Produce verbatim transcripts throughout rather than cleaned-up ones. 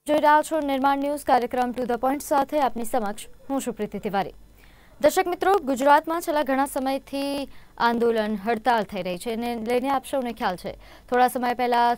જોઈ રહ્યા છો નિર્માણ ન્યૂઝ કાર્યક્રમ ટુ ધ પોઈન્ટ સાથે આપની સમક્ષ હું છું પ્રીતિ તિવારી। દર્શક મિત્રો, ગુજરાતમાં છેલ્લા ઘણા સમયથી આંદોલન હડતાલ થઈ રહી છે અને લઈને આપ સૌને ખ્યાલ છે થોડા સમય પહેલા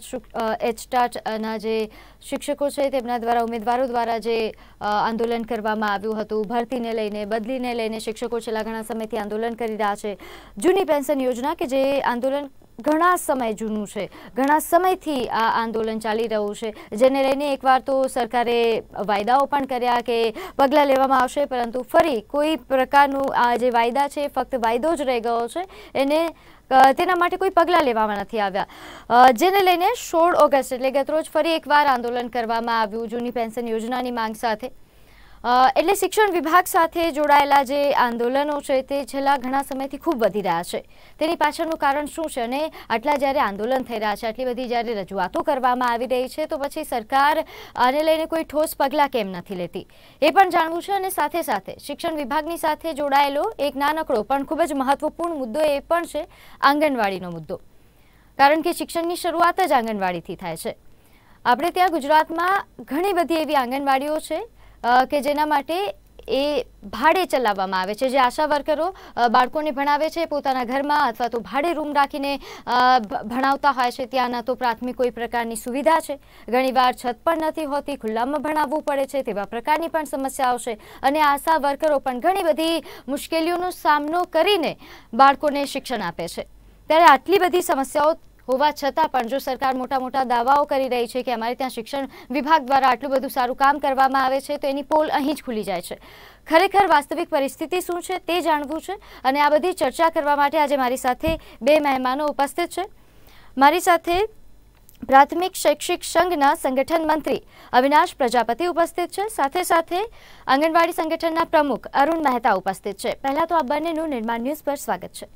એચટાટના જે શિક્ષકો છે તેમના દ્વારા ઉમેદવારો દ્વારા જે આંદોલન કરવામાં આવ્યું હતું ભરતીને લઈને બદલીને લઈને શિક્ષકો છેલ્લા ઘણા સમયથી આંદોલન કરી રહ્યા છે। જૂની પેન્શન યોજના કે જે આંદોલન ઘણા સમય જૂનું છે, ઘણા સમયથી આ આંદોલન ચાલી રહ્યું છે, જેને લઈને એકવાર તો સરકારે વાયદાઓ પણ કર્યા કે પગલાં લેવામાં આવશે, પરંતુ ફરી કોઈ પ્રકારનું આ જે વાયદા છે ફક્ત વાયદો જ રહી ગયો છે, એને તેના માટે કોઈ પગલાં લેવામાં નથી આવ્યા, જેને લઈને સોળ ઓગસ્ટ એટલે ગતરોજ ફરી એકવાર આંદોલન કરવામાં આવ્યું જૂની પેન્શન યોજનાની માંગ સાથે। એટલે શિક્ષણ વિભાગ સાથે જોડાયેલા જે આંદોલનો છે તે છેલ્લા ઘણા સમયથી ખૂબ વધી રહ્યા છે। તેની પાછળનું કારણ શું છે અને આટલા જ્યારે આંદોલન થઈ રહ્યા છે, આટલી બધી જ્યારે રજૂઆતો કરવામાં આવી રહી છે, તો પછી સરકાર આને લઈને કોઈ ઠોસ પગલાં કેમ નથી લેતી એ પણ જાણવું છે। અને સાથે સાથે શિક્ષણ વિભાગની સાથે જોડાયેલો એક નાનકડો પણ ખૂબ જ મહત્વપૂર્ણ મુદ્દો એ પણ છે આંગણવાડીનો મુદ્દો, કારણ કે શિક્ષણની શરૂઆત જ આંગણવાડીથી થાય છે। આપણે ત્યાં ગુજરાતમાં ઘણી બધી એવી આંગણવાડીઓ છે કે જેના માટે એ ભાડે ચલાવવામાં આવે છે, જે આશા વર્કરો બાળકોને ભણાવે છે પોતાના ઘરમાં અથવા તો ભાડે રૂમ રાખીને ભણાવતા હોય છે। ત્યાંના તો પ્રાથમિક કોઈ પ્રકારની સુવિધા છે, ઘણીવાર છત પણ નથી હોતી, ખુલ્લામાં ભણાવવું પડે છે, તેવા પ્રકારની પણ સમસ્યાઓ છે અને આશા વર્કરો પણ ઘણી બધી મુશ્કેલીઓનો સામનો કરીને બાળકોને શિક્ષણ આપે છે। ત્યારે આટલી બધી સમસ્યાઓ હોવા છતાં પણ જો સરકાર મોટા મોટા દાવાઓ કરી રહી છે કે અમારે ત્યાં શિક્ષણ વિભાગ દ્વારા આટલું બધું સારું કામ કરવામાં આવે છે, તો એની પોલ અહીં જ ખુલી જાય છે। ખરેખર વાસ્તવિક પરિસ્થિતિ શું છે તે જાણવું છે અને આ બધી ચર્ચા કરવા માટે આજે મારી સાથે બે મહેમાનો ઉપસ્થિત છે। મારી સાથે પ્રાથમિક શૈક્ષિક સંઘના સંગઠન મંત્રી અવિનાશ પ્રજાપતિ ઉપસ્થિત છે, સાથે સાથે આંગણવાડી સંગઠનના પ્રમુખ અરુણ મહેતા ઉપસ્થિત છે। પહેલા તો આ બંનેનું નિર્માણ ન્યૂઝ પર સ્વાગત છે।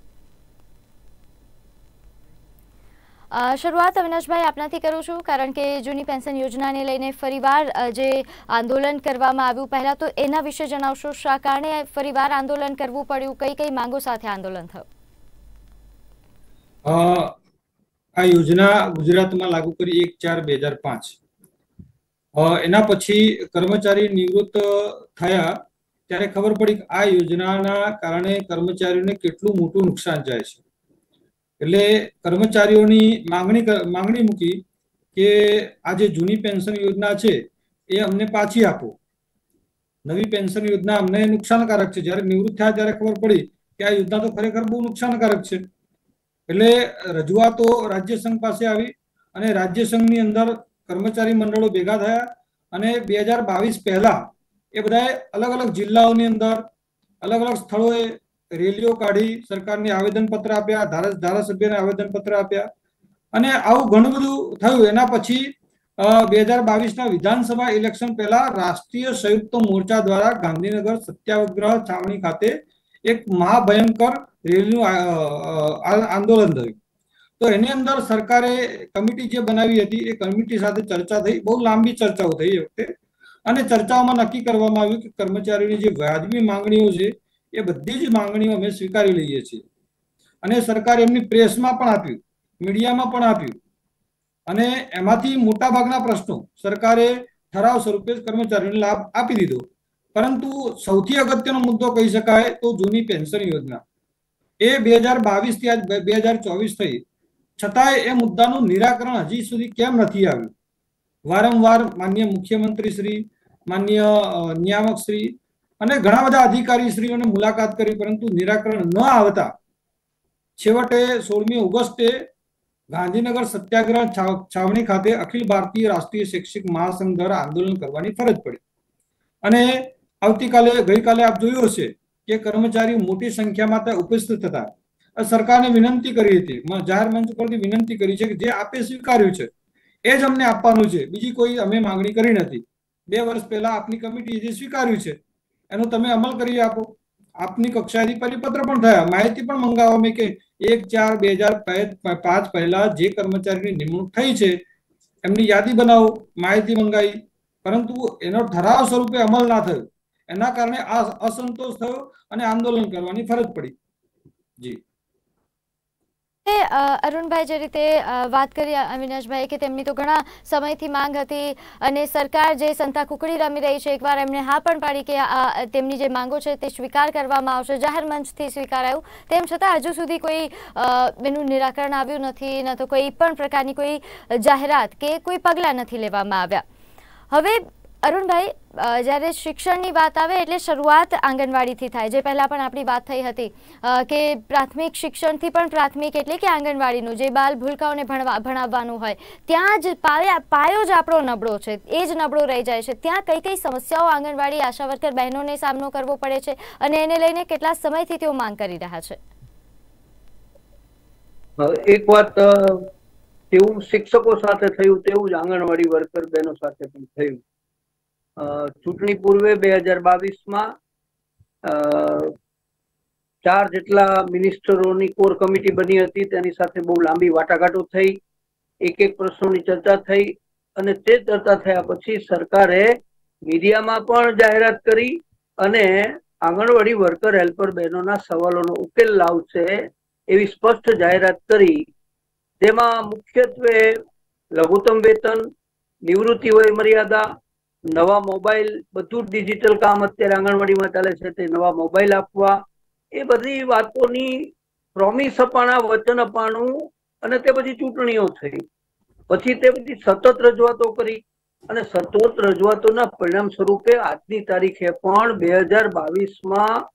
શરૂઆત અવિનાશભાઈ આપનાથી કરું છું, કારણ કે જૂની પેન્શન યોજનાને લઈને ફરીવાર જે આંદોલન કરવામાં આવ્યું, પહેલા તો એના વિશે જણાવશો, શા કારણે ફરીવાર આંદોલન કરવું પડ્યું, કઈ કઈ માંગો સાથે આંદોલન થયું? આ યોજના ગુજરાતમાં લાગુ કરી એક ચાર બે હજાર પાંચ એના પછી કર્મચારી નિવૃત્ત થયા ત્યારે ખબર પડી કે આ યોજનાના કારણે કર્મચારીઓને કેટલું મોટું નુકસાન જાય છે। એટલે કર્મચારીઓની માંગણી માંગણી મૂકી કે આ જે જૂની પેન્શન યોજના છે એ અમને પાછી આપો, નવી પેન્શન યોજના અમને નુકસાનકારક છે। જ્યારે નિવૃત્ત થયા ત્યારે ખબર પડી કે આ યોજના તો ખરેખર બહુ નુકસાનકારક છે। એટલે રજૂઆતો રાજ્ય સંઘ પાસે આવી અને રાજ્ય સંઘની અંદર કર્મચારી મંડળો ભેગા થયા અને બે હજાર બાવીસ પહેલા એ બધાએ અલગ અલગ જિલ્લાઓની અંદર અલગ અલગ સ્થળોએ રેલીઓ કાઢી, સરકારને આવેદનપત્ર આપ્યા, ધારાસભ્યને આવેદનપત્ર આપ્યા અને આવું ઘણું બધું થયું। એના પછી બે હજાર બાવીસના વિધાનસભા ઇલેક્શન પહેલા રાષ્ટ્રીય સંયુક્ત મોરચા દ્વારા ગાંધીનગર સત્યાગ્રહ છાવણી ખાતે એક મહાભયંકર રેલીનું આંદોલન થયું। તો એની અંદર સરકારે કમિટી જે બનાવી હતી એ કમિટી સાથે ચર્ચા થઈ, બહુ લાંબી ચર્ચાઓ થઈ એ વખતે, અને ચર્ચાઓમાં નક્કી કરવામાં આવ્યું કે કર્મચારીઓની જે વાજબી માંગણીઓ છે એ બધી જ માંગણીઓ અમે સ્વીકારી લઈએ છીએ અને સરકારે એમની પ્રેસમાં પણ આપ્યું, મીડિયામાં પણ આપ્યું અને એમાંથી મોટાભાગના પ્રશ્નો સરકારે ઠરાવ સ્વરૂપે કર્મચારીઓને લાભ આપી દીધો। પરંતુ સૌથી અગત્યનો મુદ્દો કહી શકાય તો જૂની પેન્શન યોજના એ બે હજાર બાવીસ થી આજ બે હજાર ચોવીસ થઈ, છતાંય એ મુદ્દાનું નિરાકરણ હજી સુધી કેમ નથી આવ્યું? વારંવાર માનનીય મુખ્યમંત્રી શ્રી, માનનીય નિયામક શ્રી અને ઘણા બધા અધિકારીશ્રીઓને મુલાકાત કરી, પરંતુ નિરાકરણ ન આવતા છેવટે સોળમી ઓગસ્ટે ગાંધીનગર સત્યાગ્રહ છાવણી ખાતે અખિલ ભારતીય રાષ્ટ્રીય શૈક્ષિક મહાસંઘ દ્વારા આંદોલન કરવાની ફરજ પડી અને આવતીકાલે ગઈકાલે આપ જોયું હશે કે કર્મચારી મોટી સંખ્યામાં ત્યાં ઉપસ્થિત હતા। સરકારને વિનંતી કરી હતી, જાહેર મંચ પરથી વિનંતી કરી છે કે જે આપે સ્વીકાર્યું છે એ જ અમને આપવાનું છે, બીજી કોઈ અમે માંગણી કરી નથી। બે વર્ષ પહેલા આપની કમિટી જે સ્વીકાર્યું છે એનો તમે અમલ કરી આપો। આપની કક્ષાએથી પરિપત્ર પણ થયા, માહિતી પણ મંગાવવામાં કે એક ચાર બે હજાર પાંચ પહેલા જે કર્મચારીની નિમણૂક થઈ છે એમની યાદી બનાવો, માહિતી મંગાવી, પરંતુ એનો ઠરાવ સ્વરૂપે અમલ ના થયો, એના કારણે આ અસંતોષ થયો અને આંદોલન કરવાની ફરજ પડી। જી અરુણભાઈ, જે રીતે વાત કરી અવિનાશભાઈ કે તેમની તો ઘણા સમયથી માંગ હતી અને સરકાર જે સંતા કુકડી રમી રહી છે, એકવાર એમણે હા પણ પાડી કે તેમની જે માંગો છે તે સ્વીકાર કરવામાં આવશે, જાહેર મંચથી સ્વીકારાયું, તેમ છતાં હજુ સુધી કોઈ એનું નિરાકરણ આવ્યું નથી, ન તો કોઈ પણ પ્રકારની કોઈ જાહેરાત કે કોઈ પગલાં નથી લેવામાં આવ્યા. હવે અરુણભાઈ, જ્યારે શિક્ષણની વાત આવે એટલે શરૂઆત આંગણવાડીથી થાય, જે પહેલાં પણ આપણી વાત થઈ હતી કે પ્રાથમિક શિક્ષણથી પણ પ્રાથમિક એટલે કે આંગણવાડીનું જે બાલ ભૂલકાઓને ભણવા ભણાવવાનું હોય ત્યાં જ પાયા પાયો જ આપણો નબળો છે, એ જ નબળો રહી જાય છે. ત્યાં કઈ કઈ સમસ્યાઓ આંગણવાડી આશા વર્કર બહેનોને સામનો કરવો પડે છે અને એને લઈને કેટલા સમયથી તેઓ માંગ કરી રહ્યા છે? એક વાત તેવું શિક્ષકો સાથે થયું તેવું જ આંગણવાડી વર્કર બહેનો સાથે પણ થયું. ચૂંટણી પૂર્વે બે હજાર બાવીસ માં ચાર જેટલા મિનિસ્ટરોની કોર કમિટી બની હતી, તેની સાથે બહુ લાંબી વાટાઘાટો થઈ, એક એક પ્રશ્નોની ચર્ચા થઈ અને તે ચર્ચા થયા પછી સરકારે મીડિયામાં પણ જાહેરાત કરી અને આંગણવાડી વર્કર હેલ્પર બહેનોના સવાલોનો ઉકેલ લાવશે એવી સ્પષ્ટ જાહેરાત કરી. તેમાં મુખ્યત્વે લઘુત્તમ વેતન, નિવૃત્તિ વય મર્યાદા, નવા મોબાઈલ, બધું જ ડિજિટલ કામ અત્યારે આંગણવાડીમાં ચાલે છે તે નવા મોબાઈલ આપવા, એ બધી વાતોની પ્રોમિસ અપાણા, વચન અપાણું અને તે પછી ચૂંટણીઓ થઈ. પછી તે બધી સતત રજૂઆતો કરી અને સતત રજૂઆતોના પરિણામ સ્વરૂપે આજની તારીખે પણ બે હજાર બાવીસ માં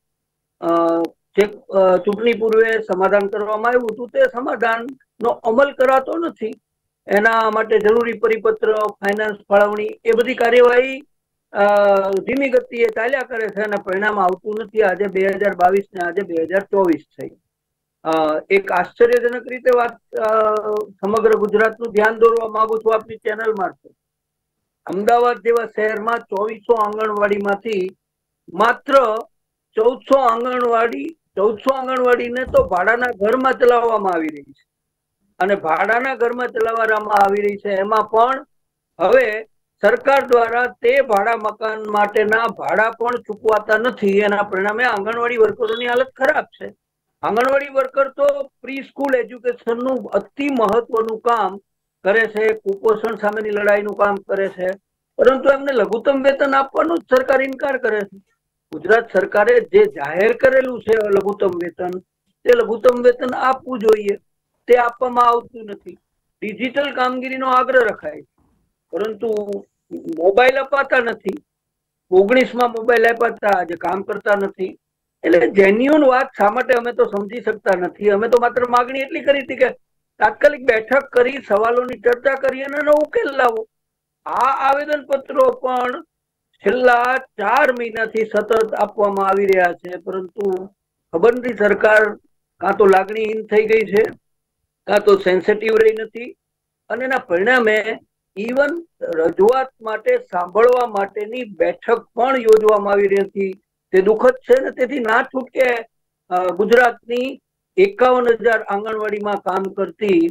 જે ચૂંટણી પૂર્વે સમાધાન કરવામાં આવ્યું હતું તે સમાધાનનો અમલ કરાતો નથી. એના માટે જરૂરી પરિપત્ર, ફાઇનાન્સ ફાળવણી, એ બધી કાર્યવાહી ધીમી ગતિએ ચાલ્યા કરે છે અને પરિણામ આવતું નથી. આજે બે હજાર બાવીસ ને આજે બે હજાર ચોવીસ થઈ. એક આશ્ચર્યજનક રીતે વાત સમગ્ર ગુજરાતનું ધ્યાન દોરવા માંગુ છું આપની ચેનલ મારફત. અમદાવાદ જેવા શહેરમાં ચોવીસો આંગણવાડીમાંથી માત્ર ચૌદસો આંગણવાડી ચૌદસો આંગણવાડીને તો ભાડાના ઘરમાં ચલાવવામાં આવી રહી છે અને ભાડાના ઘરમાં ચલાવવામાં આવી રહી છે એમાં પણ હવે સરકાર દ્વારા તે ભાડા મકાન માટેના ભાડા પણ ચૂકવાતા નથી. એના પરિણામે આંગણવાડી વર્કરોની હાલત ખરાબ છે. આંગણવાડી વર્કર તો પ્રી સ્કૂલ એજ્યુકેશનનું અતિ મહત્વનું કામ કરે છે, કુપોષણ સામેની લડાઈનું કામ કરે છે, પરંતુ એમને લઘુત્તમ વેતન આપવાનો જ સરકાર ઇનકાર કરે છે. ગુજરાત સરકારે જે જાહેર કરેલું છે લઘુત્તમ વેતન, તે લઘુત્તમ વેતન આપવું જોઈએ, તે આપવામાં આવતું નથી. ડિજિટલ કામગીરીનો આગ્રહ રખાય પરંતુ મોબાઈલ અપાતા નથી. ઓગણીસ માં મોબાઈલ આપ્યા, આજે કામ કરતા નથી. એટલે જેન્યુઅન વાત શા માટે અમે તો સમજી શકતા નથી. અમે તો માત્ર માગણી એટલી કરી હતી કે તાત્કાલિક બેઠક કરી, સવાલોની ચર્ચા કરી અને એનો ઉકેલ લાવો. આ આવેદન પત્રો પણ છેલ્લા ચાર મહિનાથી સતત આપવામાં આવી રહ્યા છે, પરંતુ ખબર નથી સરકાર કાં તો લાગણીહીન થઈ ગઈ છે, કાં તો સેન્સિટિવ રહી નથી અને એના પરિણામે ઇવન રજૂઆત માટે સાંભળવા માટેની બેઠક પણ યોજવામાં આવી રહી હતી. તે દુઃખદ છે ને તેથી ના છૂટકે ગુજરાતની એકાવન હજાર આંગણવાડીમાં કામ કરતી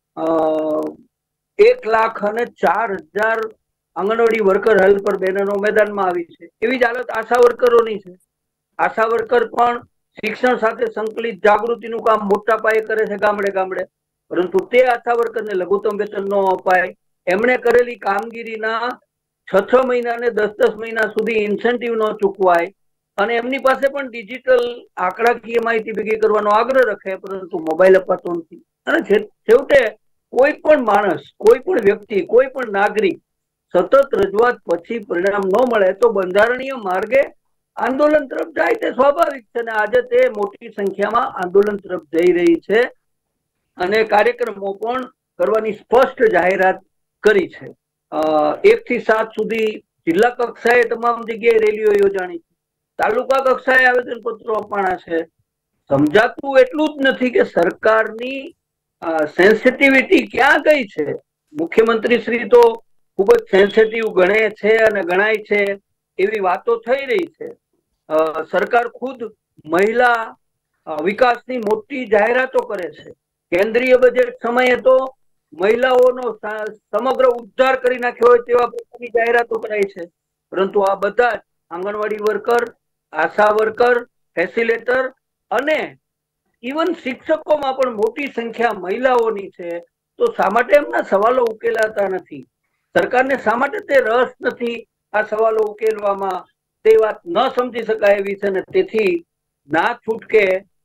એક લાખ અને ચાર હજાર આંગણવાડી વર્કર હેલ્પર બહેનો મેદાનમાં આવી છે. એવી જ હાલત આશા વર્કરોની છે. આશા વર્કર પણ શિક્ષણ સાથે સંકલિત જાગૃતિનું કામ મોટા પાયે કરે છે ગામડે ગામડે, પરંતુ તે આશા વર્કરને લઘુત્તમ વેતન ન અપાય. એમણે કરેલી કામગીરીના છ છ મહિના ને દસ દસ મહિના સુધી ઇન્સેન્ટિવ ન ચૂકવાય અને એમની પાસે પણ ડિજિટલ આંકડાકીય માહિતી ભેગી કરવાનો આગ્રહ રખે, પરંતુ મોબાઈલ અપાતો નથી. અને છેવટે કોઈ પણ માણસ, કોઈ પણ વ્યક્તિ, કોઈ પણ નાગરિક સતત રજૂઆત પછી પરિણામ ન મળે તો બંધારણીય માર્ગે આંદોલન તરફ જાય તે સ્વાભાવિક છે અને આજે તે મોટી સંખ્યામાં આંદોલન તરફ જઈ રહી છે અને કાર્યક્રમો પણ કરવાની સ્પષ્ટ જાહેરાત કરી છે. એક થી સાત સુધી જિલ્લા કક્ષાએ તમામ જગ્યાએ રેલીઓ યોજાણી છે, તાલુકા કક્ષાએ આવેદન પત્રો અપાણા છે. સમજાતું એટલું જ નથી કે સરકારની સેન્સિટિવિટી ક્યાં ગઈ છે. મુખ્યમંત્રી શ્રી તો ખૂબ જ સેન્સિટિવ ગણે છે અને ગણાય છે એવી વાતો થઈ રહી છે. સરકાર ખુદ મહિલા વિકાસની મોટી જાહેરાતો કરે છે. કેન્દ્રીય બજેટ સમયે તો મહિલાઓનો સમગ્ર ઉદ્ધાર કરી નાખ્યો હોય તેવા પ્રકારની જાહેરાતો કરાય છે, પરંતુ આ બધા જ anganwadi worker, ASHA worker, facilitator અને ઇવન શિક્ષકોમાં પણ મોટી સંખ્યા મહિલાઓની છે. તો શા માટે એમના સવાલો ઉકેલાતા નથી? સરકારને શા માટે તે રસ નથી આ સવાલો ઉકેલવામાં? તે વાત ન સમજી શકાય એવી છે ને તેથી ના છૂટકે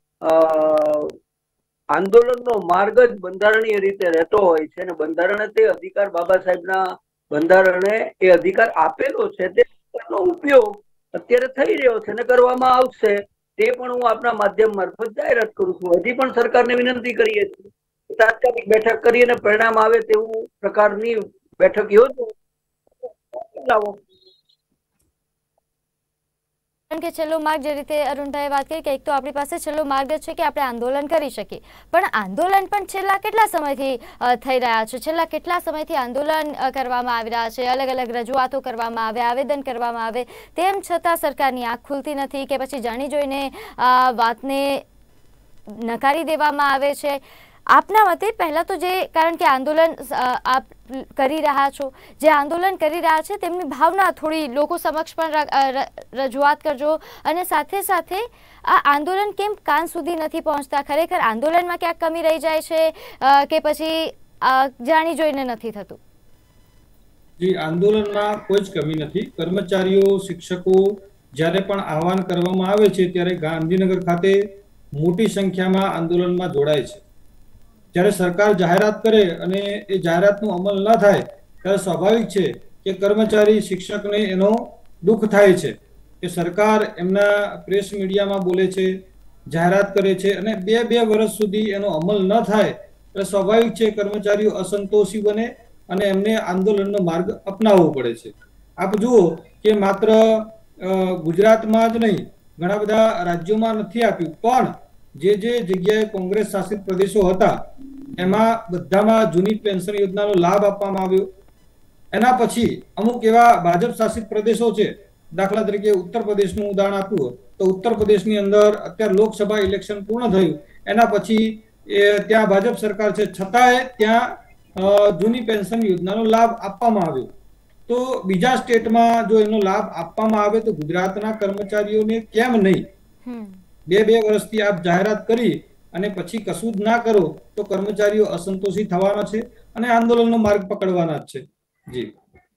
આંદોલનનો માર્ગ જ બંધારણીય રીતે રહેતો હોય છે અને બંધારણે તે અધિકાર બાબા સાહેબના બંધારણે એ અધિકાર આપેલો છે. તેનો ઉપયોગ અત્યારે થઈ રહ્યો છે ને કરવામાં આવશે. તે પણ હું આપના માધ્યમ મારફત જાહેરાત કરું છું. હજી પણ સરકારને વિનંતી કરીએ છીએ તાત્કાલિક બેઠક કરી અને પરિણામ આવે તેવું પ્રકારની બેઠક યોજો. કે છેલ્લો માર્ગ જે રીતે અરુણભાઈ વાત કરી કે એક તો આપણી પાસે છેલ્લો માર્ગ છે કે આપણે આંદોલન કરી શકીએ, પણ આંદોલન પણ છેલ્લા કેટલા સમયથી થઈ રહ્યા છે? છેલ્લા કેટલા સમયથી આંદોલન કરવામાં આવી રહ્યા છે, અલગ અલગ રજૂઆતો કરવામાં આવે, આવેદન કરવામાં આવે, તેમ છતાં સરકારની આંખ ખુલતી નથી કે પછી જાણી જોઈને વાતને નકારી દેવામાં આવે છે. આપના મતે પહેલા તો જે કારણ કે આંદોલન આપ કરી રહ્યા છો, જે આંદોલન કરી રહ્યા છે તેમની ભાવના થોડી લોકો સમક્ષ પણ રજૂઆત કરજો અને સાથે સાથે આ આંદોલન કેમ કાન સુધી નથી પહોંચતા? ખરેખર આંદોલનમાં ક્યાંક કમી રહી જાય છે કે પછી જાણી જોઈને નથી થતું? જી, આંદોલનમાં કોઈ જ કમી નથી. કર્મચારીઓ, શિક્ષકો જ્યારે પણ આહવાન કરવામાં આવે છે ત્યારે ગાંધીનગર ખાતે મોટી સંખ્યામાં આંદોલનમાં જોડાય છે. જ્યારે સરકાર જાહેરાત કરે અને એ જાહેરાતનો અમલ ન થાય ત્યારે સ્વાભાવિક છે કે કર્મચારી, શિક્ષકને એનો દુઃખ થાય છે કે સરકાર એમના પ્રેસ મીડિયામાં બોલે છે, જાહેરાત કરે છે અને બે બે વર્ષ સુધી એનો અમલ ન થાય એટલે સ્વાભાવિક છે કર્મચારીઓ અસંતોષી બને અને એમને આંદોલનનો માર્ગ અપનાવવો પડે છે. આપ જુઓ કે માત્ર ગુજરાતમાં જ નહીં, ઘણા બધા રાજ્યોમાં નથી આપ્યું, પણ જે જે જગ્યાએ કોંગ્રેસ શાસિત પ્રદેશો હતા એમાં બધામાં જૂની પેન્શન યોજનાનો લાભ આપવામાં આવ્યો. એના પછી અમુક એવા ભાજપ શાસિત પ્રદેશો છે, દાખલા તરીકે ઉત્તર પ્રદેશનું ઉદાહરણ આપ્યું તો ઉત્તર પ્રદેશની અંદર અત્યારે લોકસભા ઇલેક્શન પૂર્ણ થયું, એના પછી એ ત્યાં ભાજપ સરકાર છે, છતાંય ત્યાં જૂની પેન્શન યોજનાનો લાભ આપવામાં આવ્યો. તો બીજા સ્ટેટમાં જો એનો લાભ આપવામાં આવે તો ગુજરાતના કર્મચારીઓને કેમ નહીં? બે બે વર્ષથી આપ જાહેરાત કરી અને પછી કશું જ ના કરો તો કર્મચારીઓ અસંતોષી થવાના છે અને આંદોલનનો માર્ગ પકડવાના જ છે. જી,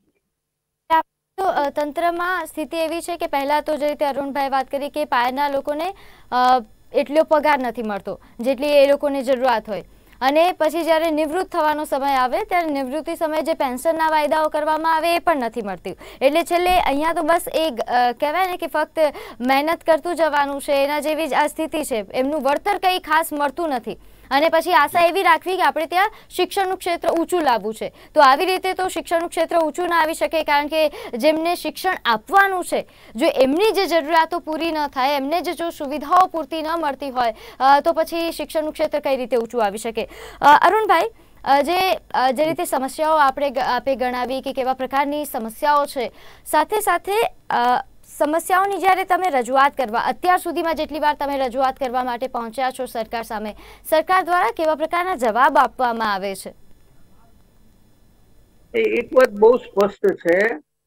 તંત્રમાં સ્થિતિ એવી છે કે પહેલા તો જે રીતે અરુણભાઈ વાત કરી કે પાયાના લોકોને એટલો પગાર નથી મળતો જેટલી એ લોકોની જરૂરિયાત હોય, અને પછી જ્યારે નિવૃત્ત થવાનો સમય આવે ત્યારે નિવૃત્તિ સમયે જે પેન્શનના વાયદાઓ કરવામાં આવે એ પણ નથી મળતી. એટલે છેલ્લે અહીંયા તો બસ એ કહેવાય ને કે ફક્ત મહેનત કરતું જવાનું છે, એના જેવી જ આ સ્થિતિ છે. એમનું વળતર કંઈ ખાસ મળતું નથી અને પછી આશા એવી રાખવી કે આપણે ત્યાં શિક્ષણનું ક્ષેત્ર ઊંચું લાવવું છે. તો આવી રીતે તો શિક્ષણનું ક્ષેત્ર ઊંચું ના આવી શકે, કારણ કે જેમને શિક્ષણ આપવાનું છે જો એમની જે જરૂરિયાતો પૂરી ન થાય, એમને જે જો સુવિધાઓ પૂરતી ન મળતી હોય તો પછી શિક્ષણનું ક્ષેત્ર કઈ રીતે ઊંચું આવી શકે? અરુણભાઈ, જે જે રીતે સમસ્યાઓ આપણે આપે ગણાવી કે કેવા પ્રકારની સમસ્યાઓ છે, સાથે સાથે સમસ્યાઓની જ્યારે તમે રજૂઆત કરવા અત્યાર સુધીમાં જેટલી વાર તમે રજૂઆત કરવા માટે પહોંચ્યા છો સરકાર સામે, સરકાર દ્વારા કેવા પ્રકારના જવાબ આપવામાં આવે છે? એક વાત બહુ સ્પષ્ટ છે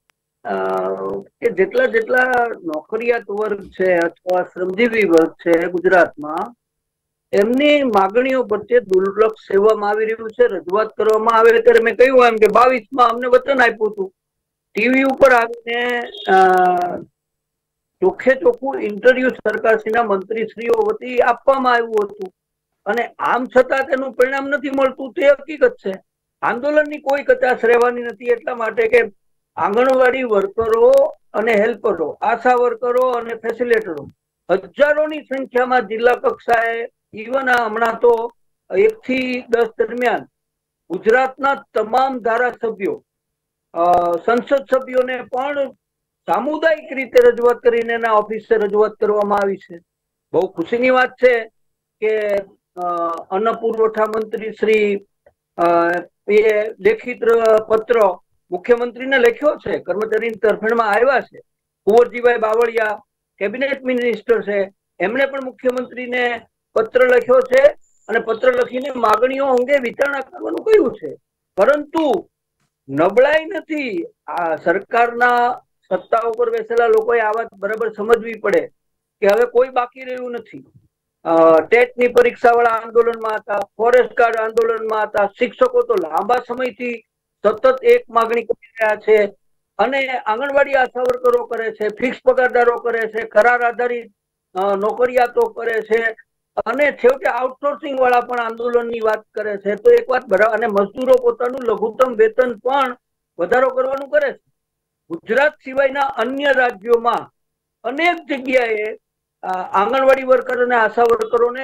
કે જેટલા જેટલા નોકરિયાત વર્ગ છે અથવા શ્રમજીવી વર્ગ છે ગુજરાતમાં, એમની માગણીઓ પ્રત્યે દુર્લક્ષ સેવામાં આવી રહ્યું છે. રજૂઆત કરવામાં આવે ત્યારે મેં કહ્યું એમ કે બાવીસ માં અમને વચન આપ્યું હતું, ટીવી ઉપર આવીને ચોખ્ખે ચોખ્ખું ઇન્ટરવ્યુ સરકારશ્રીના મંત્રીશ્રીઓ વતી આપવામાં આવ્યું હતું અને આમ છતાં તેનું પરિણામ નથી મળતું તે હકીકત છે. આંદોલનની કોઈ કચાશ રહેવાની નથી, એટલા માટે કે આંગણવાડી વર્કરો અને હેલ્પરો, આશા વર્કરો અને ફેસિલેટરો હજારોની સંખ્યામાં જિલ્લા કક્ષાએ, ઇવન હમણાં તો એક થી દસ દરમિયાન ગુજરાતના તમામ ધારાસભ્યો, સંસદ સભ્યોને પણ સામુદાયિક રીતે રજૂઆત કરીને એના ઓફિસે રજૂઆત કરવામાં આવી છે. બહુ ખુશીની વાત છે કે અન્ન પુરવઠા મંત્રી શ્રી એ લેખિત પત્ર મુખ્યમંત્રીને લખ્યો છે, કર્મચારીની તરફેણમાં આવ્યા છે. કુંવરજીભાઈ બાવળિયા કેબિનેટ મિનિસ્ટર છે, એમણે પણ મુખ્યમંત્રીને પત્ર લખ્યો છે અને પત્ર લખીને માગણીઓ અંગે વિચારણા કરવાનું કહ્યું છે. પરંતુ નબળાઈ નથી, આ સરકારના સત્તા ઉપર બેસેલા લોકોએ આ વાત બરાબર સમજવી પડે કે હવે કોઈ બાકી રહ્યું નથી. ટેટની પરીક્ષા વાળા આંદોલનમાં હતા, ફોરેસ્ટ ગાર્ડ આંદોલનમાં હતા, શિક્ષકો તો લાંબા સમયથી સતત એક માગણી કરી રહ્યા છે, અને આંગણવાડી આશા વર્કરો કરે છે, ફિક્સ પગારદારો કરે છે, કરાર આધારિત નોકરિયાતો કરે છે, અને છેવટે આઉટસોર્સિંગ વાળા પણ આંદોલનની વાત કરે છે. તો એક વાત બરાબર, અને મજદૂરો પોતાનું લઘુત્તમ વેતન પણ વધારો કરવાનું કરે છે. ગુજરાત સિવાયના અન્ય રાજ્યોમાં અનેક જગ્યાએ આંગણવાડી વર્કર અને આશા વર્કરોને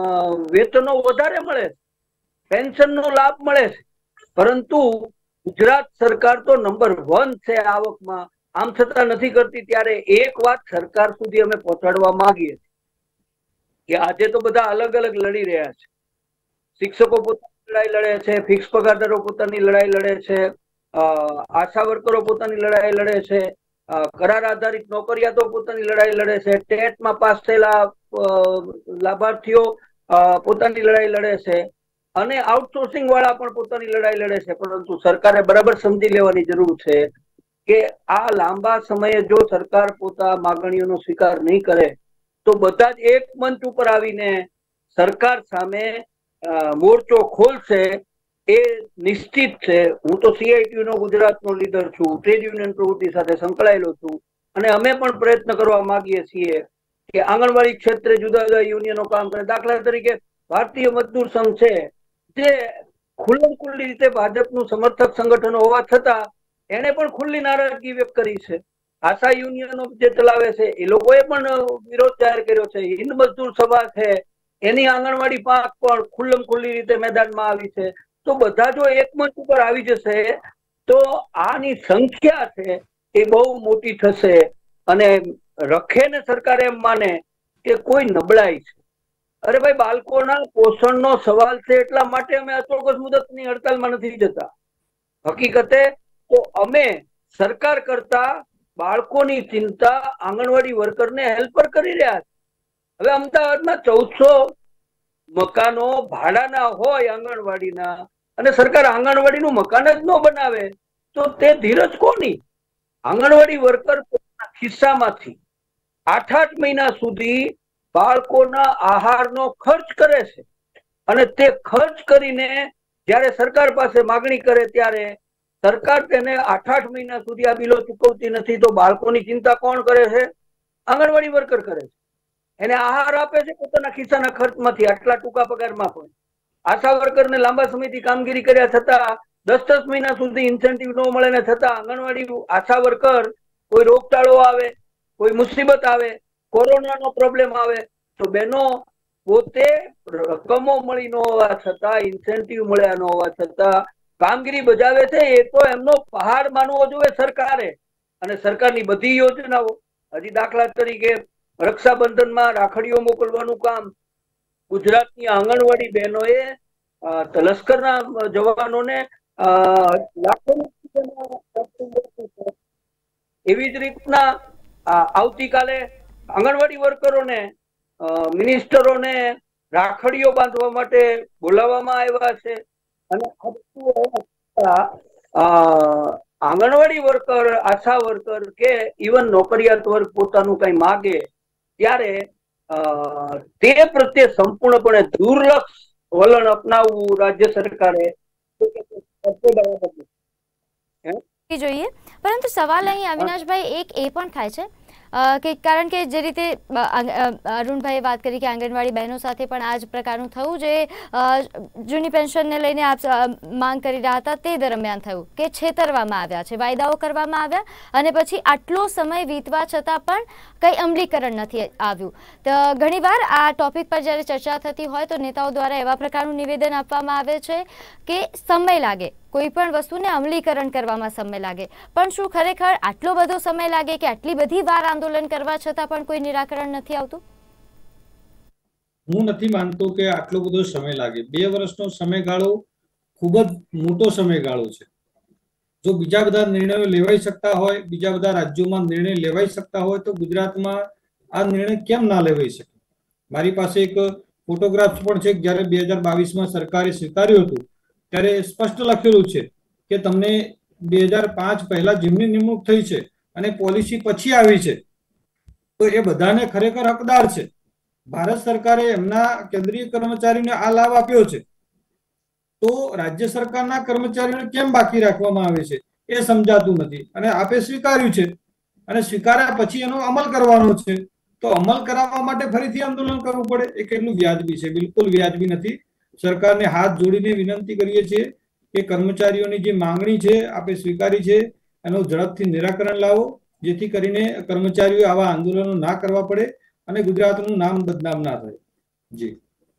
વેતનો વધારે મળે છે, પેન્શનનો લાભ મળે છે, પરંતુ ગુજરાત સરકાર તો નંબર વન છે આવકમાં, આમ છતાં નથી કરતી. ત્યારે એક વાત સરકાર સુધી અમે પહોંચાડવા માંગીએ છીએ કે આજે તો બધા અલગ અલગ લડી રહ્યા છે. શિક્ષકો પોતાની લડાઈ લડે છે, ફિક્સ પગારદારો પોતાની લડાઈ લડે છે, આશા વર્કરો પોતાની લડાઈ લડે છે, કરાર આધારિત નોકરિયાતો પોતાની લડાઈ લડે છે, ટેટમાં પાસ થયેલા લાભાર્થીઓ પોતાની લડાઈ લડે છે, અને આઉટસોર્સિંગ વાળા પણ પોતાની લડાઈ લડે છે. પરંતુ સરકારે બરાબર સમજી લેવાની જરૂર છે કે આ લાંબા સમયે જો સરકાર પોતા માગણીઓનો સ્વીકાર નહીં કરે તો બધા જ એક મંચ ઉપર આવીને સરકાર સામે મોરચો ખોલશે એ નિશ્ચિત છે. હું તો સીઆઈટીયુ નો ગુજરાતનો લીડર છું, ટ્રેડ યુનિયન પ્રવૃત્તિ સાથે સંકળાયેલો છું, અને અમે પણ પ્રયત્ન કરવા માંગીએ છીએ કે આંગણવાડી ક્ષેત્રે જુદા જુદા યુનિયનો કામ કરે. દાખલા તરીકે ભારતીય મજદૂર સંઘ છે, જે ખુલ્લમ ખુલ્લી રીતે ભાજપનું સમર્થક સંગઠન હોવા છતાં એને પણ ખુલ્લી નારાજગી વ્યક્ત કરી છે. આશા યુનિયનો જે ચલાવે છે એ લોકોએ પણ વિરોધ જાહેર કર્યો છે. હિન્દ મજદૂર સભા છે, એની આંગણવાડી પાંખ પણ ખુલ્લમ ખુલ્લી રીતે મેદાનમાં આવી છે. તો બધા જો એક મંચ ઉપર આવી જશે તો આની સંખ્યા છે એ બહુ મોટી થશે, અને રખે ને સરકાર એમ માને કે કોઈ નબળાઈ છે. અરે ભાઈ, બાળકોના પોષણનો સવાલ છે એટલા માટે અમે અચોક્કસ મુદતની હડતાલમાં નથી જતા. હકીકતે તો અમે સરકાર કરતા બાળકોની ચિંતા આંગણવાડી વર્કરને હેલ્પર કરી રહ્યા છે. હવે અમદાવાદમાં ચૌદસો મકાનો ભાડાના હોય આંગણવાડીના, અને સરકાર આંગણવાડીનું મકાન જ ન બનાવે તો તે ધીરજ કોની? આંગણવાડી વર્કર પોતાના ખિસ્સામાંથી આઠ આઠ મહિના સુધી બાળકોના આહારનો ખર્ચ કરે છે, અને તે ખર્ચ કરીને જ્યારે સરકાર પાસે માગણી કરે ત્યારે સરકાર તેને આઠ આઠ મહિના સુધી આ બિલો ચૂકવતી નથી. તો બાળકોની ચિંતા કોણ કરે છે? આંગણવાડી વર્કર કરે છે. એને આહાર આપે છે પોતાના ખિસ્સાના ખર્ચમાંથી, આટલા ટૂંકા પગારમાં પણ. આશા વર્કરને લાંબા સમયથી કામગીરી કર્યા છતાં દસ દસ મહિના સુધી ઇન્સેન્ટિવ ન મળે ને છતાં આંગણવાડી આશા વર્કર કોઈ રોગચાળો આવે, કોઈ મુસીબત આવે, કોરોનાનો પ્રોબ્લેમ આવે તો બહેનો પોતે રકમો મળી ન હોવા છતાં, ઇન્સેન્ટિવ મળ્યા ન હોવા છતાં કામગીરી બજાવે છે. એ તો એમનો પહાડ માનવો જોઈએ સરકારે, અને સરકારની બધી યોજનાઓ. હજી દાખલા તરીકે રક્ષાબંધનમાં રાખડીઓ મોકલવાનું કામ ગુજરાતની આંગણવાડી બહેનોએ લશ્કરના જવાનોને લાખો. એવી જ રીતના આવતીકાલે આંગણવાડી વર્કરોને મિનિસ્ટરોને રાખડીઓ બાંધવા માટે બોલાવવામાં આવ્યા છે. અને આંગણવાડી વર્કર, આશા વર્કર કે ઇવન નોકરિયાત વર્ગ પોતાનું કઈ માગે ત્યારે તે પ્રત્યે સંપૂર્ણપણે દુર્લક્ષ વલણ અપનાવવું રાજ્ય સરકારે જોઈએ. પરંતુ સવાલ અહીં અવિનાશભાઈ એક એ પણ થાય છે કે કારણ કે જે રીતે અરુણભાઈએ વાત કરી કે આંગણવાડી બહેનો સાથે પણ આ જ પ્રકારનું થયું, જે જૂની પેન્શનને લઈને આપ માંગ કરી રહ્યા હતા તે દરમિયાન થયું કે છેતરવામાં આવ્યા છે, વાયદાઓ કરવામાં આવ્યા, અને પછી આટલો સમય વીતવા છતાં પણ કંઈ અમલીકરણ નથી આવ્યું. તો ઘણીવાર આ ટોપિક પર જ્યારે ચર્ચા થતી હોય તો નેતાઓ દ્વારા એવા પ્રકારનું નિવેદન આપવામાં આવે છે કે સમય લાગે, કોઈ પણ વસ્તુને અમલીકરણ કરવામાં સમય લાગે. પણ શું ખરેખર આટલો બધો સમય લાગે કે આટલી બધી વાર આંદોલન કરવા છતાં પણ કોઈ નિરાકરણ નથી આવતું? હું નથી માનતો કે આટલો બધો સમય લાગે. બે વર્ષનો સમયગાળો ખૂબ જ મોટો સમયગાળો છે. જો બીજા બધા નિર્ણયો લેવાઈ શકતા હોય, બીજા બધા રાજ્યોમાં નિર્ણય લેવાઈ શકતા હોય તો ગુજરાતમાં આ નિર્ણય કેમ ના લેવાઈ શકે? મારી પાસે એક ફોટોગ્રાફ પણ છે. જ્યારે બે હજાર બાવીસમાં સરકારે સ્વીકાર્યું હતું ત્યારે સ્પષ્ટ લખેલું છે કે તમને બે હજાર પાંચ પહેલા જેમની નિમણૂક થઈ છે અને પોલિસી પછી આવી છે તો એ બધાને ખરેખર હકદાર છે. ભારત સરકારે એમના કેન્દ્રીય કર્મચારીને આ લાભ આપ્યો છે, તો રાજ્ય સરકારના કર્મચારીઓને કેમ બાકી રાખવામાં આવે છે એ સમજાતું નથી. અને આપે સ્વીકાર્યું છે અને સ્વીકાર્યા પછી એનો અમલ કરવાનો છે, તો અમલ કરાવવા માટે ફરીથી આંદોલન કરવું પડે એ કેટલું વ્યાજબી છે? બિલકુલ વ્યાજબી નથી. સરકારને હાથ જોડીને વિનંતી કરીએ છીએ કે કર્મચારીઓની જે માંગણી છે આપે સ્વીકારી છે એનું ઝડપથી નિરાકરણ લાવો, જેથી કરીને કર્મચારીઓ આવા આંદોલનો ના કરવા પડે અને ગુજરાતનું નામ બદનામ ના થાય. જી,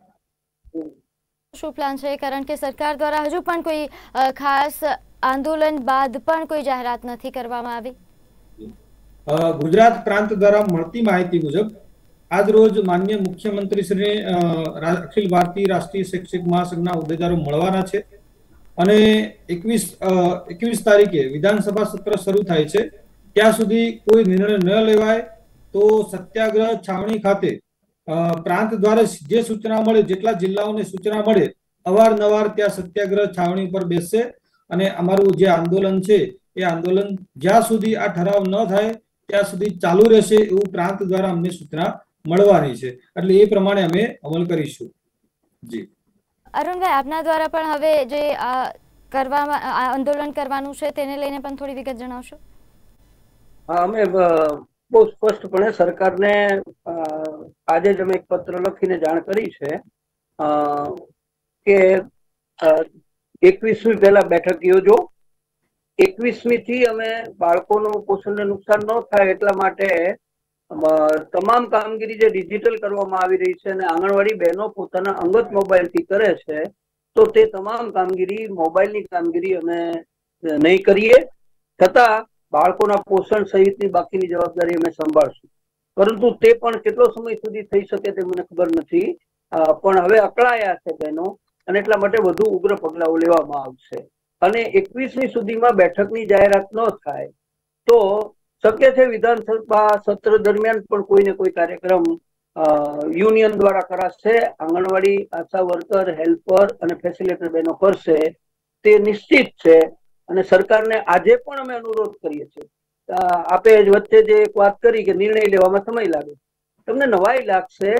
શું પ્લાન છે? કારણ કે સરકાર દ્વારા હજુ પણ કોઈ ખાસ આંદોલન બાદ પણ કોઈ જાહેરાત નથી કરવામાં આવી. ગુજરાત પ્રાંત દ્વારા મળતી માહિતી મુજબ આજ રોજ માનનીય મુખ્યમંત્રી શ્રી અખિલ ભારતીય રાષ્ટ્રીય શિક્ષક મહાસંઘના હોદ્દેદારો મળવાના છે અને એકવીસ એકવીસ તારીખે વિધાનસભા સત્ર શરૂ થાય છે. ત્યાં સુધી કોઈ નિર્ણય ન લેવાય તો સત્યાગ્રહ છાવણી ખાતે પ્રાંત દ્વારા જે સૂચના મળે, જેટલા જિલ્લાઓને સૂચના મળે, અવારનવાર ત્યાં સત્યાગ્રહ છાવણી પર બેસશે અને અમારું જે આંદોલન છે એ આંદોલન જ્યાં સુધી આ ઠરાવ ન થાય ત્યાં સુધી ચાલુ રહેશે એવું પ્રાંત દ્વારા અમને સૂચના મળવાની છે. એટલે એ પ્રમાણે અમે અમલ કરીશું. જી, અરુણભાઈ, આપના દ્વારા પણ હવે જે કરવામાં આંદોલન કરવાનું છે તેને લઈને પણ થોડી વિગત જણાવશો? હા, અમે બહુ સ્પષ્ટપણે સરકારને આજે જ અમે એક પત્ર લખીને જાણ કરી છે કે એકવીસમી પહેલા બેઠક યોજો. એકવીસમી થી અમે બાળકોનું પોષણને નુકસાન ન થાય એટલા માટે તમામ કામગીરી જે ડિજિટલ કરવામાં આવી રહી છે અને આંગણવાડી બહેનો પોતાના અંગત મોબાઈલથી કરે છે, તો તે તમામ કામગીરી મોબાઈલની કામગીરી અમે નહીં કરીએ, છતાં બાળકોના પોષણ સહિતની બાકીની જવાબદારી અમે સંભાળશું. પરંતુ તે પણ કેટલો સમય સુધી થઈ શકે તે મને ખબર નથી, પણ હવે અકળાયા છે બહેનો અને એટલા માટે વધુ ઉગ્ર પગલાઓ લેવામાં આવશે. અને એકવીસમી સુધીમાં બેઠકની જાહેરાત ન થાય તો શક્ય છે વિધાનસભા સત્ર દરમિયાન પણ કોઈને કોઈ કાર્યક્રમ યુનિયન દ્વારા કરાશે. આંગણવાડી, આશા વર્કર, હેલ્પર અને ફેસિલિટેટર બહેનો કરશે તે નિશ્ચિત છે. અને સરકારને આજે પણ અમે અનુરોધ કરીએ છીએ. આપે વચ્ચે જે એક વાત કરી કે નિર્ણય લેવામાં સમય લાગે, તમને નવાઈ લાગશે,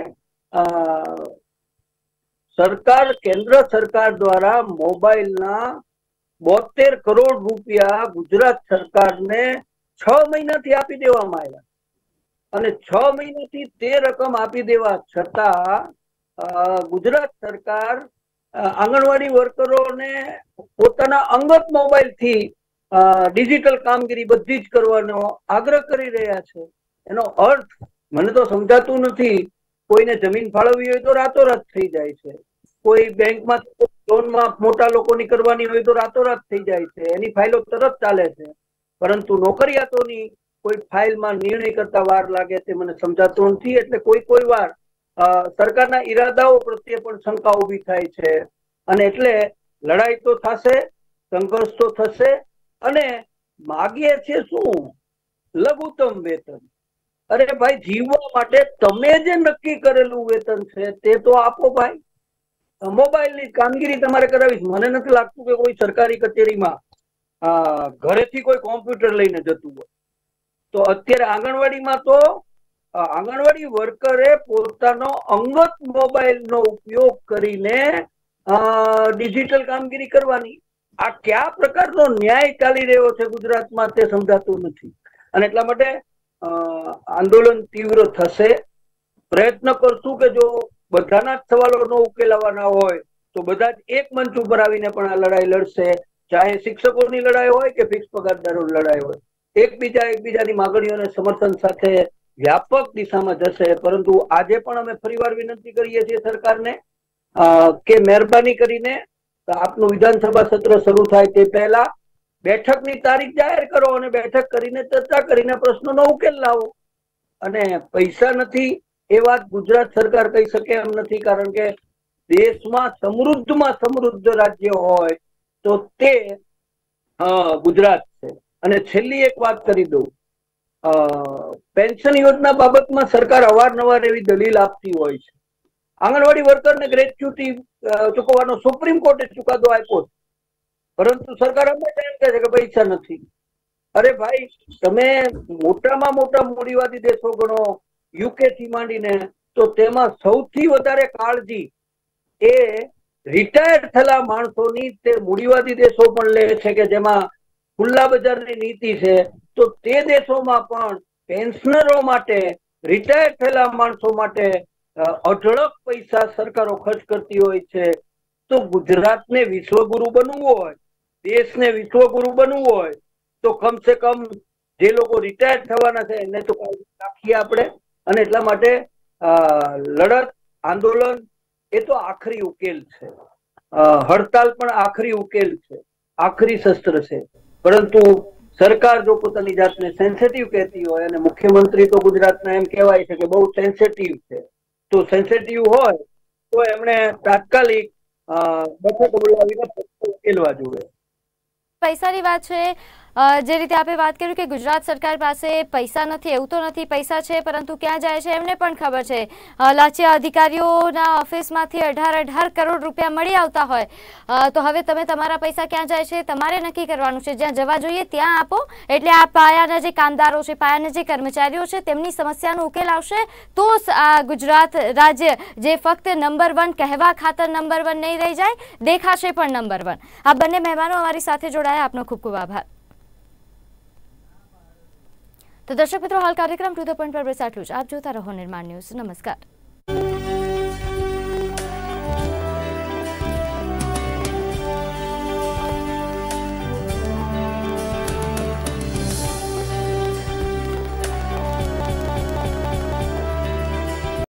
સરકાર, કેન્દ્ર સરકાર દ્વારા મોબાઈલના બોતેર કરોડ રૂપિયા ગુજરાત સરકારને છ મહિનાથી આપી દેવામાં આવ્યા અને છ મહિનાથી તે રકમ આપી દેવા છતાં ગુજરાત સરકાર આંગણવાડી વર્કરોને પોતાના અંગત મોબાઈલ થી ડિજિટલ કામગીરી બધી જ કરવાનો આગ્રહ કરી રહ્યા છે. એનો અર્થ મને તો સમજાતું નથી. કોઈને જમીન ફાળવવી હોય તો રાતોરાત થઈ જાય છે, કોઈ બેંકમાં લોનમાં મોટા લોકોની કરવાની હોય તો રાતોરાત થઈ જાય છે, એની ફાઇલો તરત ચાલે છે. પરંતુ નોકરિયાતોની કોઈ ફાઇલમાં નિર્ણય કરતા વાર લાગે તે મને સમજાતું નથી. એટલે કોઈ કોઈ વાર સરકારના ઈરાદાઓ પ્રત્યે પણ શંકા ઉભી થાય છે અને એટલે લડાઈ તો થશે, સંઘર્ષ તો થશે અને માગીએ છીએ શું? લઘુત્તમ વેતન. અરે ભાઈ, જીવવા માટે તમે જે નક્કી કરેલું વેતન છે તે તો આપો ભાઈ. મોબાઈલની કામગીરી તમારે કરાવી. મને નથી લાગતું કે કોઈ સરકારી કચેરીમાં ઘરેથી કોઈ કોમ્પ્યુટર લઈને જતું હોય. તો અત્યારે આંગણવાડીમાં તો આંગણવાડી વર્કરે પોતાનો અંગત મોબાઈલનો ઉપયોગ કરીને ડિજિટલ કામગીરી કરવાની. આ કયા પ્રકારનો ન્યાય ચાલી રહ્યો છે ગુજરાતમાં તે સમજાતું નથી. અને એટલા માટે આંદોલન તીવ્ર થશે. પ્રયત્ન કરશું કે જો બધાના જ સવાલો ન ઉકેલાવાના હોય તો બધા જ એક મંચ ઉપર આવીને પણ આ લડાઈ લડશે. ચાહે શિક્ષકોની લડાઈ હોય કે ફિક્સ પગારદારોની લડાઈ હોય, એકબીજા એકબીજાની માગણીઓને સમર્થન સાથે વ્યાપક દિશામાં જશે. પરંતુ આજે પણ અમે ફરીવાર વિનંતી કરીએ છીએ સરકારને કે મહેરબાની કરીને આપનું વિધાનસભા સત્ર શરૂ થાય તે પહેલા બેઠકની તારીખ જાહેર કરો અને બેઠક કરીને ચર્ચા કરીને પ્રશ્નોનો ઉકેલ લાવો. અને પૈસા નથી એ વાત ગુજરાત સરકાર કહી શકે એમ નથી, કારણ કે દેશમાં સમૃદ્ધમાં સમૃદ્ધ રાજ્ય હોય તો તે ગુજરાત છે. અને છેલ્લી એક વાત કરી દઉં, પેન્શન યોજના બાબતમાં સરકાર અવારનવાર એવી દલીલ આપતી હોય છે. આંગણવાડી વર્કરને ગ્રેચ્યુટી ચૂકવવાનો સુપ્રીમ કોર્ટે ચુકાદો આપ્યો, પરંતુ સરકાર હંમેશા એમ કહે છે કે પૈસા નથી. અરે ભાઈ, તમે મોટામાં મોટા મૂડીવાદી દેશો ગણો, યુકે થી માંડીને, તો તેમાં સૌથી વધારે કાળજી એ રિટાયર થયેલા માણસોની તે મૂડીવાદી દેશો પણ લે છે કે જેમાં ખુલ્લા બજારની નીતિ છે. તો તે દેશોમાં પણ પેન્શનરો માટે, રિટાયર થયેલા માણસો માટે અઢળક પૈસા સરકારો ખર્ચ કરતી હોય છે. તો ગુજરાતને વિશ્વગુરુ બનવું હોય, દેશને વિશ્વગુરુ બનવું હોય તો કમસે કમ જે લોકો રિટાયર થવાના છે એને તો કાળજી રાખીએ આપણે. અને એટલા માટે લડત, આંદોલન એ તો આખરી ઉકેલ છે. હડતાલ પણ આખરી ઉકેલ છે, આખરી શસ્ત્ર છે. પરંતુ સરકાર જો પોતાની જાતને સેન્સિટિવ કહેતી હોય, અને મુખ્યમંત્રી તો ગુજરાતના એમ કહેવાય છે કે બહુ સેન્સિટિવ છે, તો સેન્સિટિવ હોય તો એમણે તાત્કાલિક બેઠક બોલાવીને ઉકેલવા જોઈએ. પૈસાની વાત છે, જે રીતે આપણે વાત કરી કે ગુજરાત સરકાર પાસે પૈસા નથી, એવું તો નથી, પૈસા છે પરંતુ ક્યાં જાય છે એમને પણ ખબર છે. લાંચિયા અધિકારીઓના ઓફિસમાંથી અઢાર અઢાર કરોડ રૂપિયા મળી આવતા હોય તો હવે તમે તમારા પૈસા ક્યાં જાય છે તમારે નક્કી કરવાનું છે. જ્યાં જવા જોઈએ ત્યાં આપો, એટલે આ પાયાના જે કામદારો છે, પાયાના જે કર્મચારીઓ છે તેમની સમસ્યાનો ઉકેલ આવશે તો આ ગુજરાત રાજ્ય જે ફક્ત નંબર વન કહેવા ખાતર નંબર વન નહીં રહી જાય, દેખાશે પણ નંબર વન. આ બંને મહેમાનો અમારી સાથે જોડાયા, આપનો ખૂબ ખૂબ આભાર. તો દર્શક મિત્રો, હાલ કાર્યક્રમ ટુ ધ પોઈન્ટ પર બસ આટલું જ. આપ જોતા રહો નિર્માણ ન્યૂઝ. નમસ્કાર.